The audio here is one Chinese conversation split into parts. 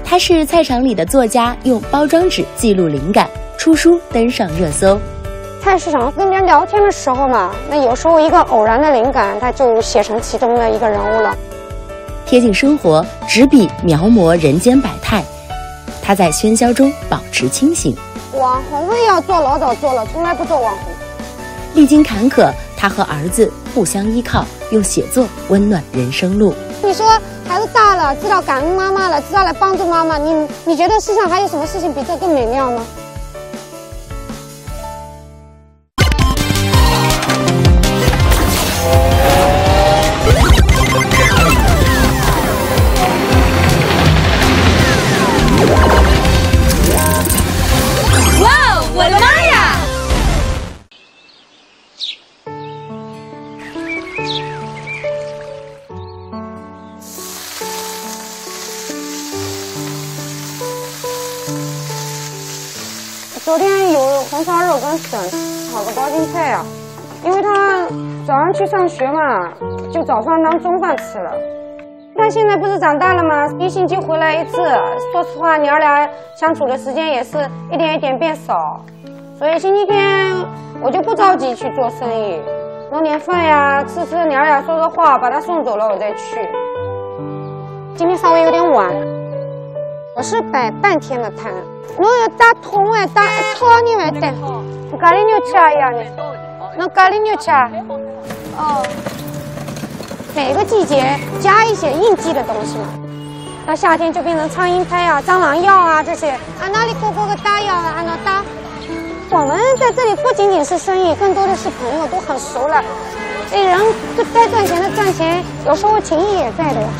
他是菜场里的作家，用包装纸记录灵感，出书登上热搜。 菜市场跟别人聊天的时候嘛，那有时候一个偶然的灵感，他就写成其中的一个人物了。 贴近生活，执笔描摹人间百态。他在喧嚣中保持清醒。 网红会要做，老早做了，从来不做网红。 历经坎坷，他和儿子互相依靠，用写作温暖人生路。 你说孩子大了，知道感恩妈妈了，知道来帮助妈妈，你觉得世上还有什么事情比这更美妙吗？昨天有红烧肉跟笋，炒个包心菜啊。因为他早上去上学嘛，就早饭当中饭吃了。他现在不是长大了吗？1星期回来1次。说实话，娘俩相处的时间也是一点一点变少。所以星期天我就不着急去做生意，弄点饭呀，吃娘俩说说话，把他送走了我再去。今天稍微有点晚，我是摆半天的摊。侬要打桶哎，打一套你会得。咖喱牛吃啊呀你？侬咖喱牛吃啊？哦。每个季节加一些应季的东西嘛。到夏天就变成苍蝇拍啊、蟑螂药啊这些。啊，哪里过个大药啊，那打。我们在这里不仅仅是生意，更多的是朋友，都很熟了。这人该赚钱的赚钱，有时候情谊也在的呀。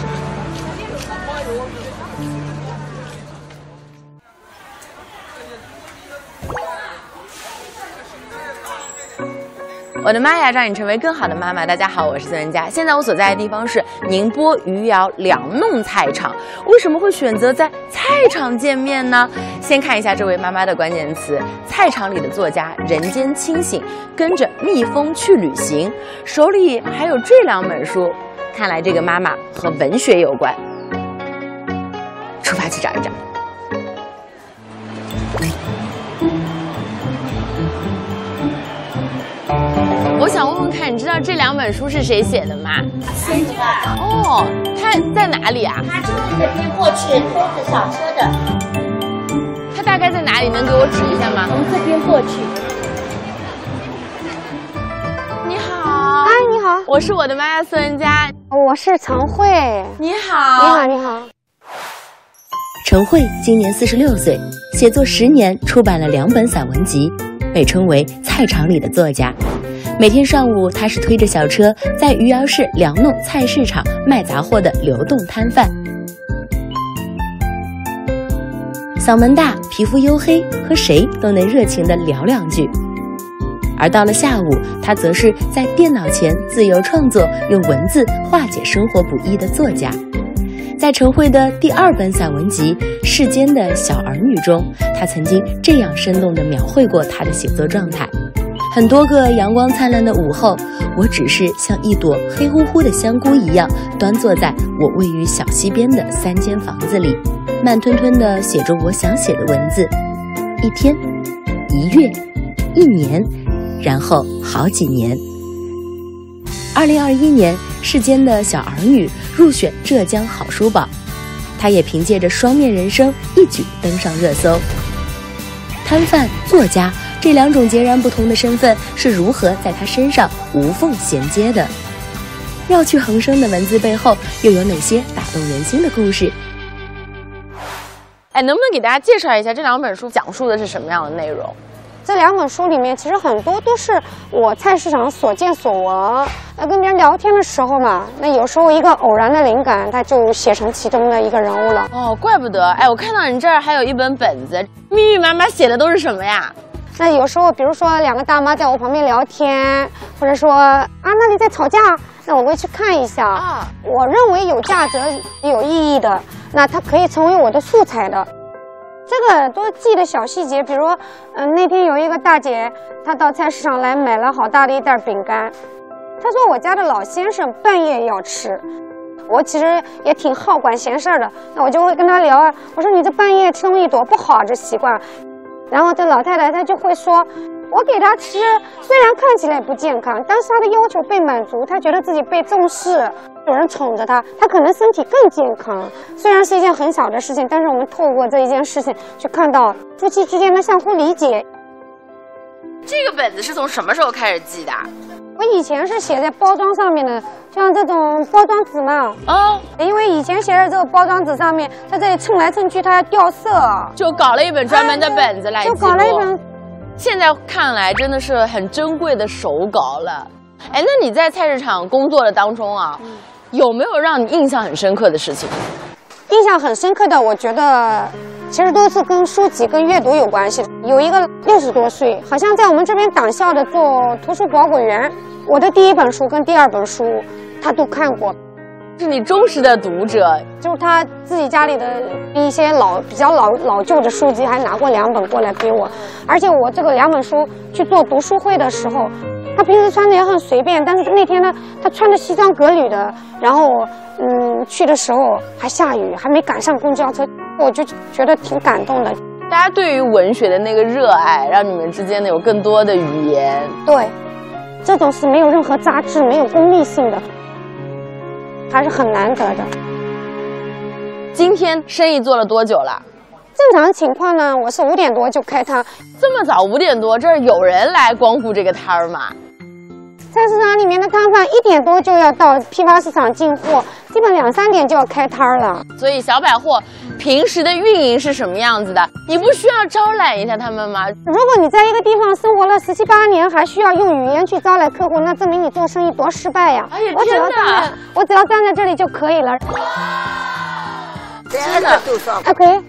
我的妈呀，让你成为更好的妈妈。大家好，我是孙文佳。现在我所在的地方是宁波余姚两弄菜场。为什么会选择在菜场见面呢？先看一下这位妈妈的关键词：菜场里的作家，人间清醒，跟着蜜蜂去旅行，手里还有这2本书。看来这个妈妈和文学有关。出发去找一找。我想问问看，你知道这2本书是谁写的吗？ 孙子啊。 哦，它在哪里啊？ 它就是这边过去拖着小车的。 它大概在哪里？能给我指一下吗？ 从这边过去。 你好。 哎，你好。 我是我的妈呀，孙文佳。 我是陈慧。 你好。 你好，你好。 陈慧今年46岁，写作10年，出版了2本散文集，被称为菜场里的作家。每天上午，他是推着小车在余姚市两弄菜市场卖杂货的流动摊贩。嗓门大，皮肤黝黑，和谁都能热情地聊2句。而到了下午，他则是在电脑前自由创作，用文字化解生活不易的作家。在陈慧的第2本散文集《世间的小儿女》中，他曾经这样生动地描绘过他的写作状态。很多个阳光灿烂的午后，我只是像一朵黑乎乎的香菇一样，端坐在我位于小溪边的3间房子里，慢吞吞地写着我想写的文字。1天、1月、1年，然后好几年。2021年，《世间的小儿女》入选浙江好书榜，他也凭借着双面人生一举登上热搜。摊贩、作家这2种截然不同的身份是如何在他身上无缝衔接的？妙趣横生的文字背后又有哪些打动人心的故事？哎，能不能给大家介绍一下这2本书讲述的是什么样的内容？ 这2本书里面，其实很多都是我菜市场所见所闻。跟别人聊天的时候嘛，那有时候一个偶然的灵感，他就写成其中的一个人物了。 哦，怪不得。哎，我看到你这儿还有1本本子，蜜蜜妈妈写的都是什么呀？ 那有时候，比如说2个大妈在我旁边聊天，或者说啊那里在吵架，那我会去看一下。啊，我认为有价值、有意义的，那它可以成为我的素材的。这个都记的小细节，比如那天有一个大姐，她到菜市场来买了好大的一袋饼干，她说我家的老先生半夜要吃， 我其实也挺好管闲事的，那我就会跟他聊啊，我说你这半夜吃东西多不好这习惯。然后这老太太她就会说，我给她吃，虽然看起来不健康，但是她的要求被满足，她觉得自己被重视，有人宠着她，她可能身体更健康。虽然是一件很小的事情，但是我们透过这一件事情去看到夫妻之间的相互理解。 这个本子是从什么时候开始记的？ 我以前是写在包装上面的，像这种包装纸嘛。因为以前写在这个包装纸上面，在这里蹭来蹭去，它要掉色， 就搞了一本专门的本子来记录。 就搞了一本。 现在看来真的是很珍贵的手稿了。哎，那你在菜市场工作的当中啊，有没有让你印象很深刻的事情？ 印象很深刻的，我觉得其实都是跟书籍、跟阅读有关系。有一个60多岁，好像在我们这边党校的做图书保管员，我的第1本书跟第2本书他都看过， 是你忠实的读者。 就是他自己家里的一些比较老旧的书籍，还拿过2本过来给我。而且我这个2本书去做读书会的时候，他平时穿的也很随便，但是那天呢，他穿着西装革履的，然后去的时候还下雨，还没赶上公交车，我就觉得挺感动的。 大家对于文学的那个热爱，让你们之间呢有更多的语言。 对，这种是没有任何杂质、没有功利性的，还是很难得的。 今天生意做了多久了？ 正常情况呢，我是5点多就开摊。 这么早5点多，这儿有人来光顾这个摊儿吗？ 菜市场里面的摊贩1点多就要到批发市场进货，基本2、3点就要开摊了。 所以小百货平时的运营是什么样子的？你不需要招揽一下他们吗？ 如果你在一个地方生活了17、18年，还需要用语言去招来客户，那证明你做生意多失败呀！ 哎呀，天哪！ 我只要站在这里就可以了。 真的多少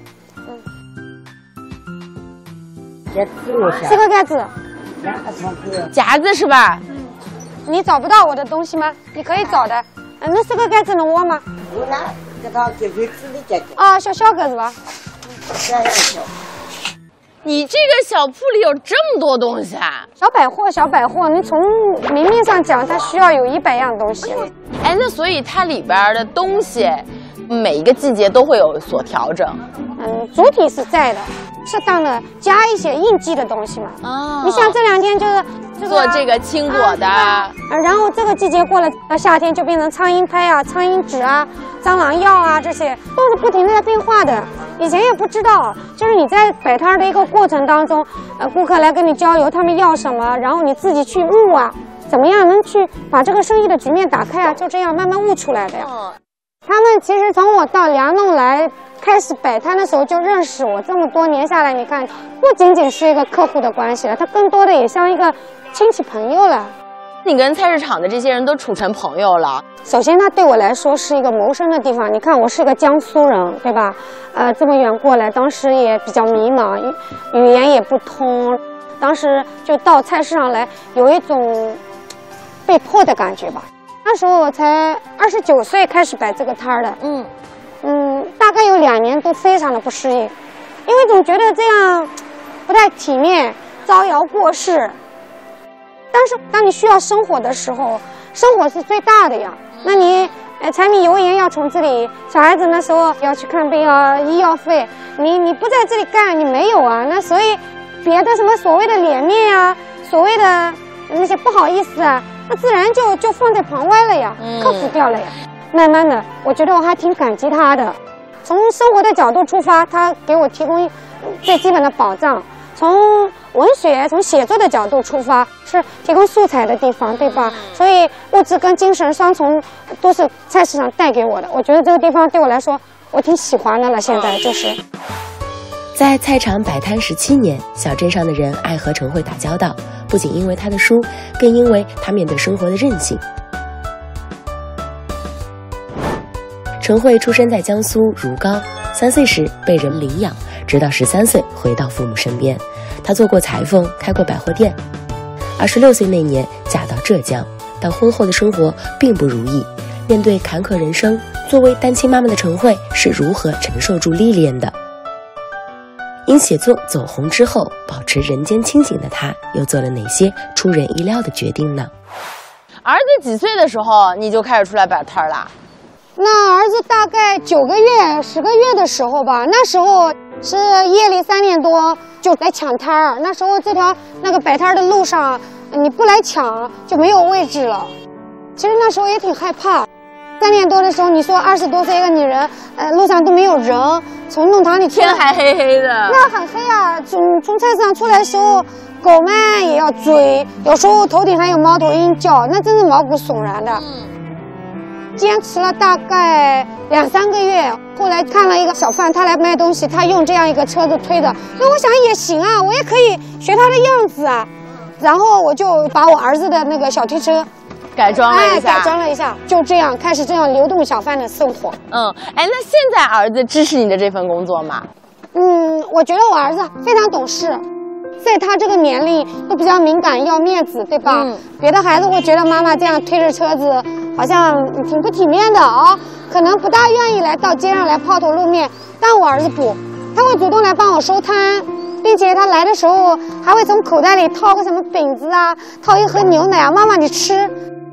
？OK。4个盖子。 夹子是吧？ 你找不到我的东西吗？你可以找的。那4个盖子能窝吗？ 有呢，这个就是自己解决。 啊，小个子吧。 这样小。 你这个小铺里有这么多东西啊？ 小百货，你从明面上讲，它需要有100样东西。 哎，那所以它里边的东西，每一个季节都会有所调整。 主体是在的，适当的加一些应季的东西嘛。 哦， 你像这2天就是做这个青果的， 然后这个季节过了，到夏天就变成苍蝇拍啊、苍蝇纸啊、蟑螂药啊，这些都是不停的在变化的。以前也不知道，就是你在摆摊的一个过程当中，顾客来跟你交流，他们要什么，然后你自己去悟啊，怎么样能去把这个生意的局面打开啊，就这样慢慢悟出来的呀。他们其实从我到梁弄来开始摆摊的时候就认识我，这么多年下来，你看不仅仅是一个客户的关系了，他更多的也像一个亲戚朋友了。 你跟菜市场的这些人都处成朋友了。 首先，他对我来说是一个谋生的地方。你看，我是个江苏人，对吧？这么远过来，当时也比较迷茫，语言也不通，当时就到菜市场来，有一种被迫的感觉吧。那时候我才29岁开始摆这个摊儿的，大概有2年都非常的不适应，因为总觉得这样不太体面，招摇过市。但是当你需要生活的时候，生活是最大的呀。那你柴米油盐要从这里，小孩子那时候要去看病啊，医药费，你不在这里干，你没有啊。那所以别的什么所谓的脸面啊，所谓的那些不好意思啊，那自然就放在旁外了呀，克服掉了呀。慢慢的，我觉得我还挺感激他的。从生活的角度出发，他给我提供最基本的保障。从文学、从写作的角度出发，是提供素材的地方，对吧？所以物质跟精神双重都是菜市场带给我的。我觉得这个地方对我来说，我挺喜欢的了。现在就是在菜场摆摊17年，小镇上的人爱和陈慧打交道，不仅因为他的书，更因为他面对生活的韧性。陈慧出生在江苏如皋，3岁时被人领养，直到13岁回到父母身边。她做过裁缝，开过百货店。26岁那年嫁到浙江，但婚后的生活并不如意。面对坎坷人生，作为单亲妈妈的陈慧是如何承受住历练的？因写作走红之后，保持人间清醒的她，又做了哪些出人意料的决定呢？ 儿子几岁的时候你就开始出来摆摊了？ 那儿子大概9个月、10个月的时候吧，那时候是夜里3点多就来抢摊儿。那时候这条那个摆摊的路上，你不来抢就没有位置了。其实那时候也挺害怕。3点多的时候，你说20多岁一个女人，路上都没有人，从弄堂里出来， 天还黑黑的， 那很黑啊。从菜市场出来的时候，狗们也要追，有时候头顶还有猫头鹰叫，那真是毛骨悚然的。坚持了大概2、3个月，后来看了一个小贩，他来卖东西，他用这样一个车子推的，那我想也行啊，我也可以学他的样子啊。然后我就把我儿子的那个小推车改装了一下， 改装了一下，就这样开始这样流动小贩的生活。 那现在儿子支持你的这份工作吗？ 我觉得我儿子非常懂事。在他这个年龄都比较敏感，要面子，对吧？别的孩子会觉得妈妈这样推着车子好像挺不体面的啊，可能不大愿意来到街上来抛头露面。但我儿子不，他会主动来帮我收摊，并且他来的时候还会从口袋里掏个什么饼子啊，掏一盒牛奶啊，妈妈你吃。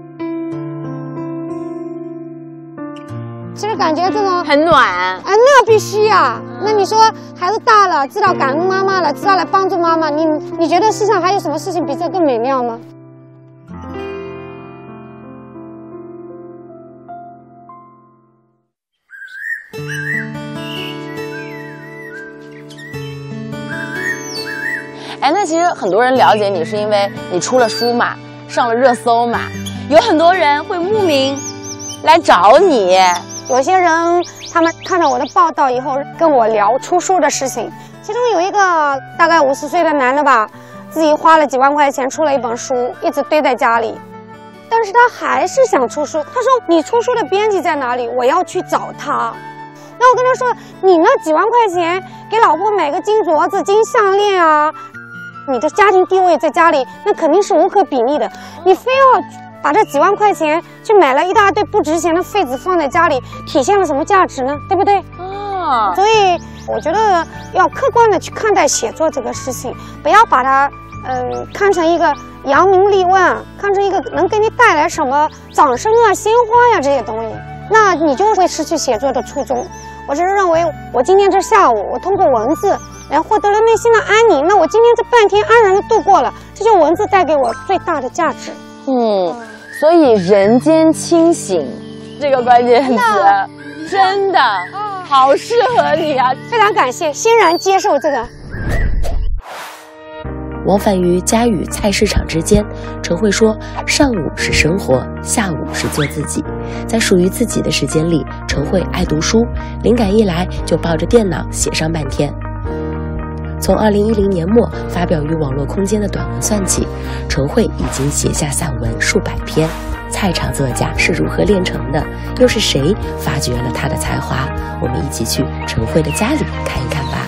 其实感觉这种很暖那必须呀。那你说孩子大了，知道感恩妈妈了，知道来帮助妈妈，你觉得世上还有什么事情比这更美妙吗？ 那其实很多人了解你是因为你出了书嘛，上了热搜嘛，有很多人会慕名来找你。 有些人他们看到我的报道以后跟我聊出书的事情，其中有一个大概50岁的男的吧，自己花了几万块钱出了一本书，一直堆在家里，但是他还是想出书。他说你出书的编辑在哪里？我要去找他。那我跟他说，你那几万块钱给老婆买个金镯子、金项链啊，你的家庭地位在家里那肯定是无可比拟的，你非要把这几万块钱去买了一大堆不值钱的废纸放在家里，体现了什么价值呢？对不对？所以我觉得要客观的去看待写作这个事情，不要把它看成一个扬名立万，看成一个能给你带来什么掌声啊、鲜花呀这些东西，那你就会失去写作的初衷。我是认为，我今天这下午我通过文字获得了内心的安宁，那我今天这半天安然的度过了，这就文字带给我最大的价值。 所以人间清醒这个关键词真的好适合你啊！ 非常感谢，欣然接受这个。 往返于家与菜市场之间，陈慧说，上午是生活，下午是做自己。在属于自己的时间里，陈慧爱读书，灵感一来就抱着电脑写上半天。从2010年末发表于网络空间的短文算起，陈慧已经写下散文数百篇。菜场作家是如何炼成的？又是谁发掘了他的才华？我们一起去陈慧的家里看一看吧。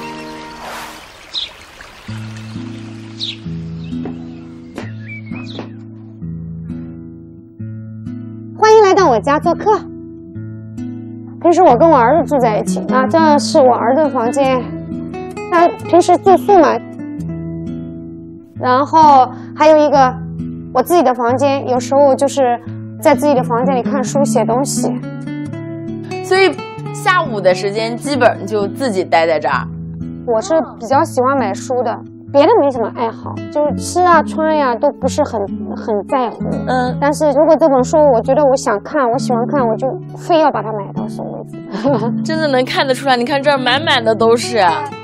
欢迎来到我家做客。平时我跟我儿子住在一起，这是我儿子的房间。他平时住宿嘛，然后还有一个我自己的房间，有时候就是在自己的房间里看书写东西。 所以下午的时间基本就自己待在这儿。 我是比较喜欢买书的，别的没什么爱好，就是吃啊穿呀都不是很在乎。但是如果这本书我觉得我想看，我喜欢看，我就非要把它买到手为止。 真的能看得出来，你看这儿满满的都是。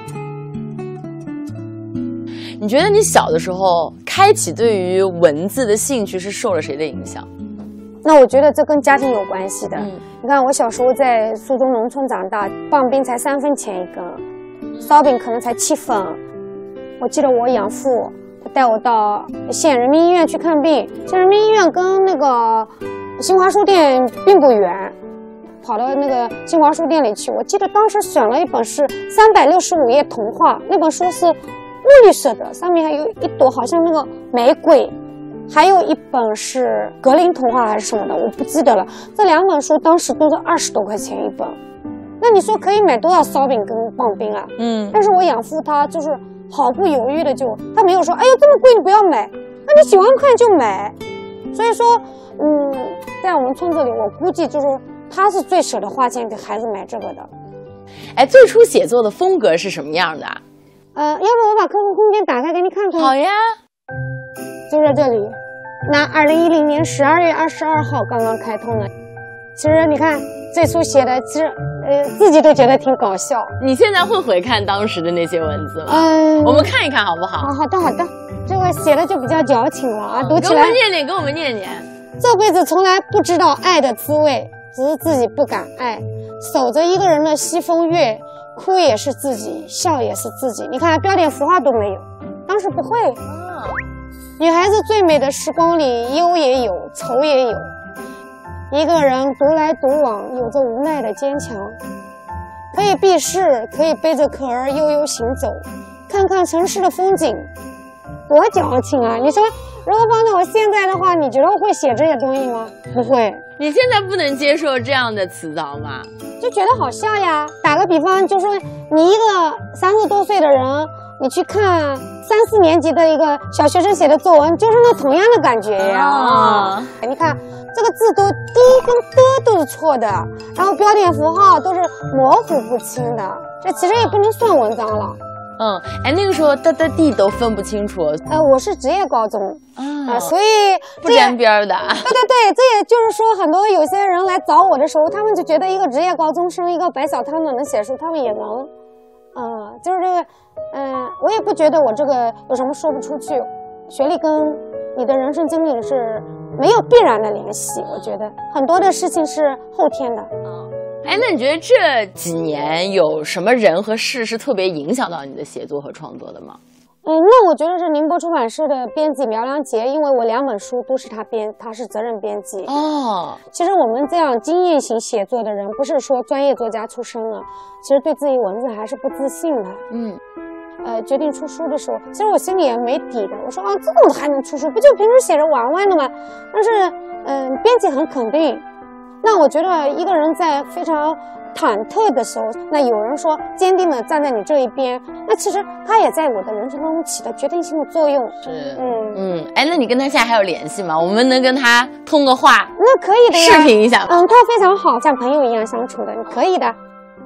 你觉得你小的时候开启对于文字的兴趣是受了谁的影响？ 那我觉得这跟家庭有关系的。你看我小时候在苏州农村长大，棒冰才3分钱一根，烧饼可能才7分。我记得我养父他带我到县人民医院去看病，县人民医院跟那个新华书店并不远，跑到那个新华书店里去。我记得当时选了一本是365页童话，那本书是墨绿色的，上面还有一朵好像那个玫瑰，还有一本是格林童话还是什么的，我不记得了。这2本书当时都是20多块钱一本，那你说可以买多少烧饼跟棒冰啊？但是我养父他就是毫不犹豫的他没有说，哎呦这么贵你不要买，那你喜欢看就买。所以说，在我们村子里，我估计就是他是最舍得花钱给孩子买这个的。 哎，最初写作的风格是什么样的？ 要不我把客户空间打开给你看看。 好呀， 就在这里。那2010年12月22号刚刚开通的。其实你看最初写的，其实自己都觉得挺搞笑。 你现在会回看当时的那些文字吗？我们看一看好不好？ 好的好的，这个写的就比较矫情了啊，读起来。 给我们念念。 这辈子从来不知道爱的滋味，只是自己不敢爱。守着一个人的西风月，哭也是自己，笑也是自己。你看标点符号都没有，当时不会。女孩子最美的时光里，忧也有，愁也有。一个人独来独往，有着无奈的坚强。可以避世，可以背着壳儿悠悠行走，看看城市的风景，多矫情啊！你说，如果放在我现在的话，你觉得我会写这些东西吗？不会。 你现在不能接受这样的词藻吗？ 就觉得好笑呀。打个比方，就说你一个30多岁的人，你去看3、4年级的一个小学生写的作文，就是那同样的感觉呀。你看这个字都的跟的都是错的，然后标点符号都是模糊不清的，这其实也不能算文章了。 哎，那个时候的地都分不清楚。 我是职业高中所以不沾边的。 对，这也就是说，很多有些人来找我的时候，他们就觉得一个职业高中生，一个白小汤的能写书，他们也能。就是这个，我也不觉得我这个有什么说不出去。学历跟你的人生经历是没有必然的联系，我觉得很多的事情是后天的。 哎，那你觉得这几年有什么人和事是特别影响到你的写作和创作的吗？ 那我觉得是宁波出版社的编辑苗良杰，因为我2本书都是他是责任编辑。其实我们这样经验型写作的人，不是说专业作家出身了，其实对自己文字还是不自信的。决定出书的时候，其实我心里也没底的。我说这种还能出书，不就平时写着玩玩的吗？但是编辑很肯定。那我觉得一个人在非常忐忑的时候，那有人说坚定的站在你这一边，那其实他也在我的人生当中起了决定性的作用。 是，哎，那你跟他现在还有联系吗？我们能跟他通个话？ 那可以的呀， 视频一下吗？ 他非常好，像朋友一样相处的，可以的。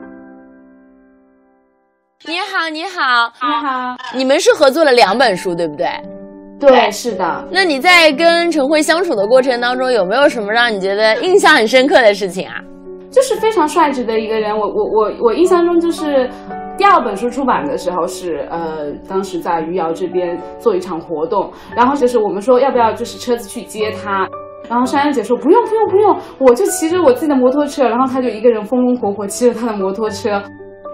你好，你们是合作了2本书，对不对？ 对，是的。 那你在跟陈慧相处的过程当中，有没有什么让你觉得印象很深刻的事情啊？ 就是非常率直的一个人。我印象中就是第2本书出版的时候是当时在余姚这边做一场活动，然后就是我们说要不要就是车子去接他，然后珊珊姐说不用，我就骑着我自己的摩托车，然后他就一个人风风火火骑着他的摩托车。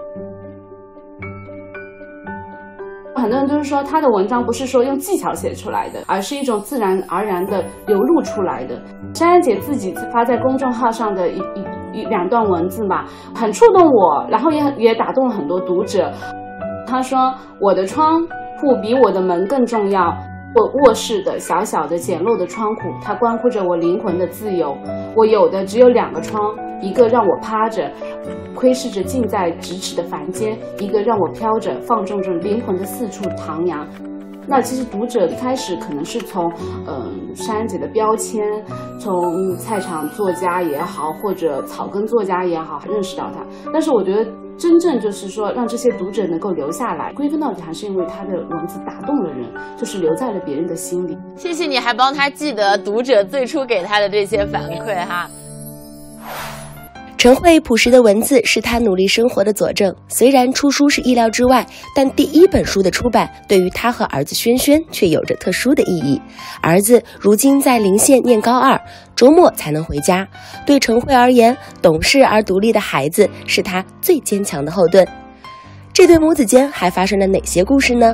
很多人就是说他的文章不是说用技巧写出来的，而是一种自然而然的流露出来的。珊珊姐自己发在公众号上的2段文字嘛，很触动我，然后也打动了很多读者。她说我的窗户比我的门更重要，我卧室的小小的简陋的窗户，它关乎着我灵魂的自由。我有的只有2个窗，一个让我趴着窥视着近在咫尺的凡间，一个让我飘着放纵着灵魂的四处徜徉。那其实读者一开始可能是从珊珊姐的标签，从菜场作家也好，或者草根作家也好，认识到她。但是我觉得真正就是说让这些读者能够留下来，归根到底还是因为她的文字打动了人，就是留在了别人的心里。 谢谢你还帮他记得读者最初给他的这些反馈哈。 陈慧朴实的文字是她努力生活的佐证。虽然出书是意料之外，但第1本书的出版对于她和儿子轩轩却有着特殊的意义。儿子如今在临县念高2，周末才能回家。对陈慧而言，懂事而独立的孩子是她最坚强的后盾。这对母子间还发生了哪些故事呢？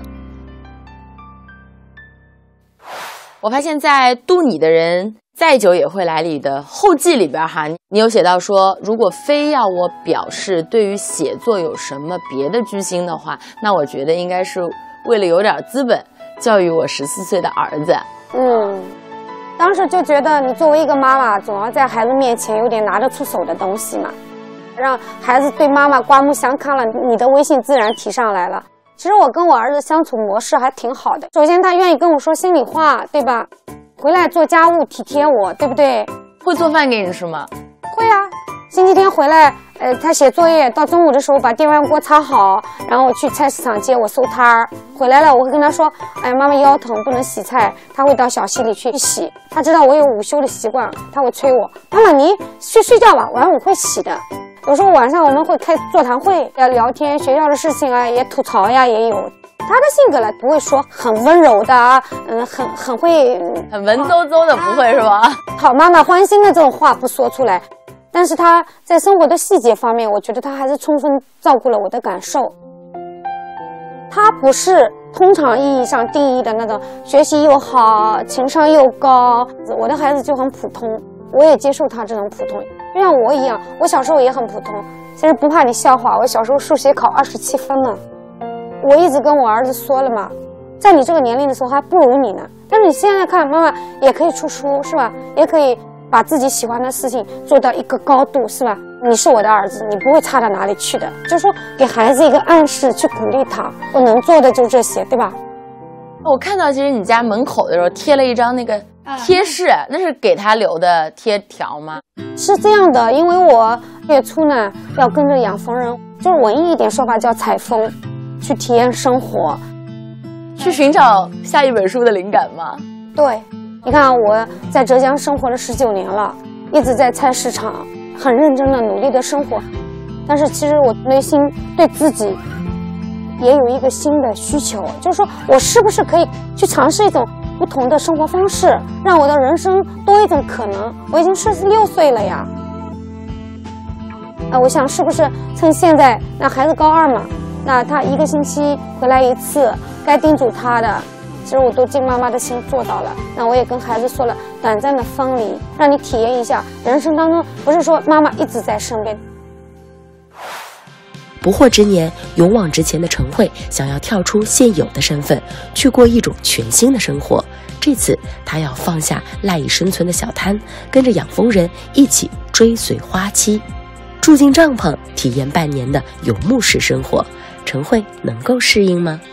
我发现在渡你的人再久也会来里的后记里边哈，你有写到说，如果非要我表示对于写作有什么别的居心的话，那我觉得应该是为了有点资本教育我14岁的儿子。 当时就觉得你作为一个妈妈，总要在孩子面前有点拿得出手的东西嘛，让孩子对妈妈刮目相看了，你的威信自然提上来了。其实我跟我儿子相处模式还挺好的，首先他愿意跟我说心里话，对吧？回来做家务体贴我，对不对？ 会做饭给你吃吗？ 会啊， 星期天回来，他写作业，到中午的时候把电饭锅擦好，然后我去菜市场接我收摊儿。回来了，我会跟他说：“哎，妈妈腰疼不能洗菜。”他会到小溪里去洗。他知道我有午休的习惯，他会催我：“妈妈，你去睡觉吧，晚上我会洗的。”有时候晚上我们会开座谈会，要聊天，学校的事情啊，也吐槽呀，也有。他的性格呢，不会说很温柔的啊，很会很文绉绉的，不会是吧？ 讨妈妈欢心的这种话不说出来。但是他在生活的细节方面，我觉得他还是充分照顾了我的感受。他不是通常意义上定义的那种学习又好、情商又高。我的孩子就很普通，我也接受他这种普通，就像我一样，我小时候也很普通。其实不怕你笑话，我小时候数学考27分呢。我一直跟我儿子说了嘛，在你这个年龄的时候还不如你呢。但是你现在看，妈妈也可以出书，是吧？也可以把自己喜欢的事情做到一个高度，是吧？你是我的儿子，你不会差到哪里去的。就是说，给孩子一个暗示，去鼓励他。我能做的就这些，对吧？ 我看到其实你家门口的时候贴了一张那个贴士，那是给他留的贴条吗？ 是这样的，因为我月初呢要跟着养蜂人，就是文艺一点说法叫采风，去体验生活， 去寻找下一本书的灵感吗？ 对。你看，我在浙江生活了19年了，一直在菜市场很认真的努力的生活，但是其实我内心对自己也有一个新的需求，就是说我是不是可以去尝试一种不同的生活方式，让我的人生多一种可能。我已经46岁了呀，我想是不是趁现在，那孩子高2嘛，那他1个星期回来1次，该叮嘱他的其实我都尽妈妈的心做到了。那我也跟孩子说了，短暂的分离，让你体验一下人生当中不是说妈妈一直在身边。 不惑之年，勇往直前的陈慧想要跳出现有的身份，去过一种全新的生活。这次她要放下赖以生存的小摊，跟着养蜂人一起追随花期，住进帐篷，体验半年的游牧式生活。陈慧能够适应吗？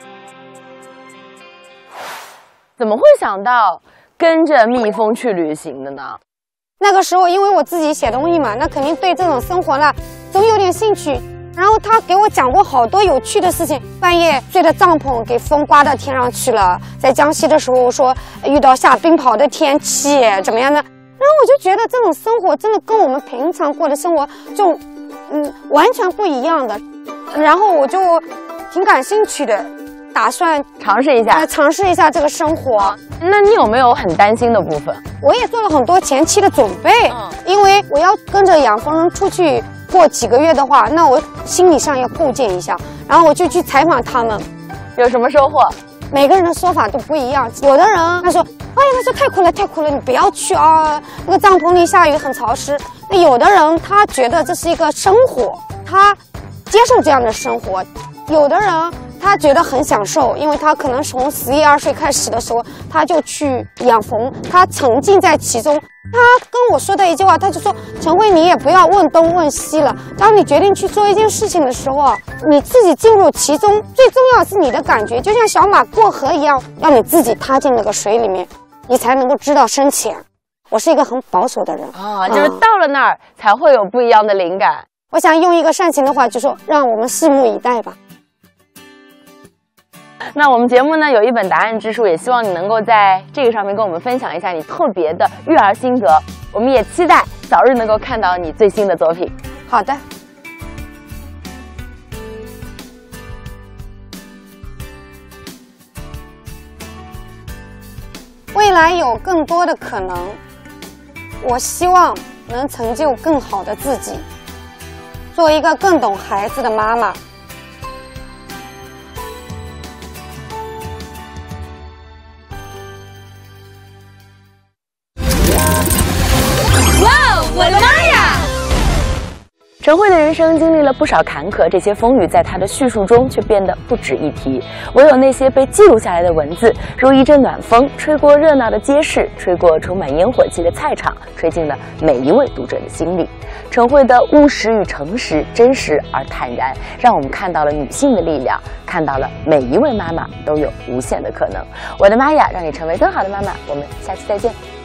怎么会想到跟着蜜蜂去旅行的呢？ 那个时候因为我自己写东西嘛，那肯定对这种生活呢总有点兴趣。然后他给我讲过好多有趣的事情，半夜睡的帐篷给风刮到天上去了，在江西的时候说遇到下冰雹的天气怎么样呢？然后我就觉得这种生活真的跟我们平常过的生活就完全不一样的。然后我就挺感兴趣的，打算尝试一下这个生活。 那你有没有很担心的部分？ 我也做了很多前期的准备，因为我要跟着养蜂人出去过几个月的话，那我心理上要构建一下，然后我就去采访他们， 有什么收获？ 每个人的说法都不一样。有的人他说，哎呀，他说太苦了，你不要去啊，那个帐篷里下雨很潮湿。那有的人他觉得这是一个生活，他接受这样的生活。有的人他觉得很享受，因为他可能从11、12岁开始的时候，他就去养蜂，他沉浸在其中。他跟我说的一句话，他就说：“陈慧，你也不要问东问西了。当你决定去做一件事情的时候，你自己进入其中，最重要是你的感觉，就像小马过河一样，要你自己踏进那个水里面，你才能够知道深浅。”我是一个很保守的人啊，就是到了那儿才会有不一样的灵感。 我想用一个煽情的话，就说让我们拭目以待吧。 那我们节目呢有一本答案之书，也希望你能够在这个上面跟我们分享一下你特别的育儿心得。我们也期待早日能够看到你最新的作品。 好的。未来有更多的可能，我希望能成就更好的自己，做一个更懂孩子的妈妈。 我的妈呀！ 陈慧的人生经历了不少坎坷，这些风雨在她的叙述中却变得不值一提。唯有那些被记录下来的文字，如一阵暖风，吹过热闹的街市，吹过充满烟火气的菜场，吹进了每一位读者的心里。陈慧的务实与诚实，真实而坦然，让我们看到了女性的力量，看到了每一位妈妈都有无限的可能。我的妈呀，让你成为更好的妈妈。我们下期再见。